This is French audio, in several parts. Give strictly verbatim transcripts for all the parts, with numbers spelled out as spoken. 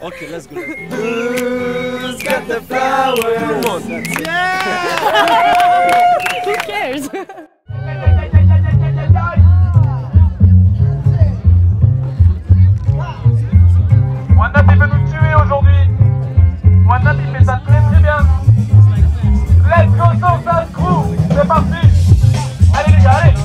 Ok, let's go. Who's got the flowers? Yeah! Who cares? One-Up il veut nous tuer aujourd'hui. One-Up il fait ça très très bien. Let's go Source Crew. C'est parti. Allez les gars, allez.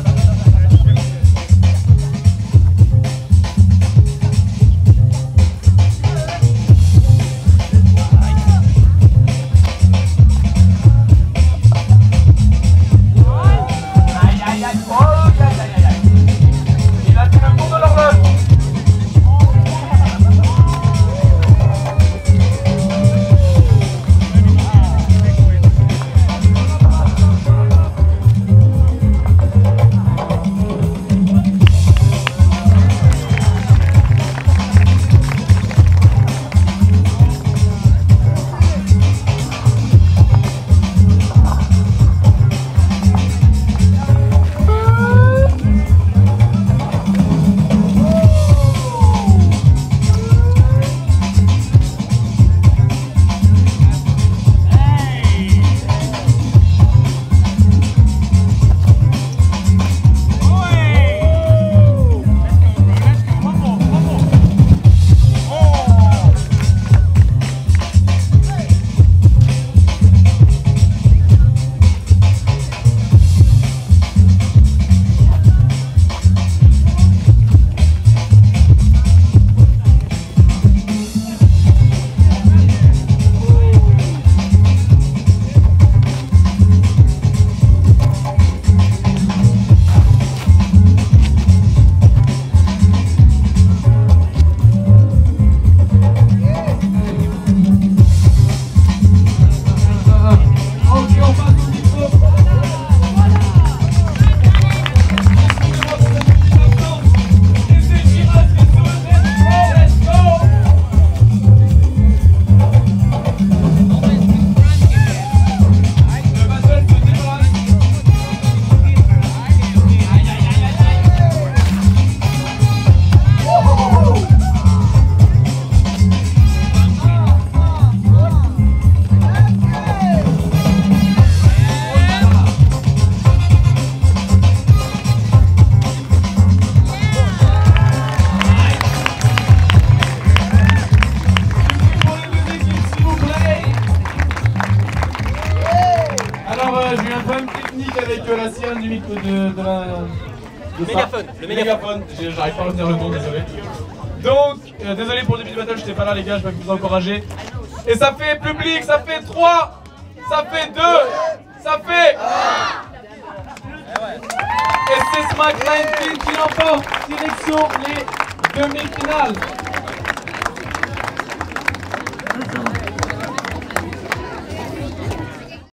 J'ai eu un problème technique avec euh, la sirène du micro de, de la... Le mégaphone, le mégaphone. J'arrive pas à retenir le nom, désolé. Donc, euh, désolé pour le début de battle, j'étais pas là les gars, je vais vous encourager. Et ça fait public, ça fait trois, ça fait deux, ça fait... Et c'est Smack dix-neuf qui l'emporte, direction les demi-finales.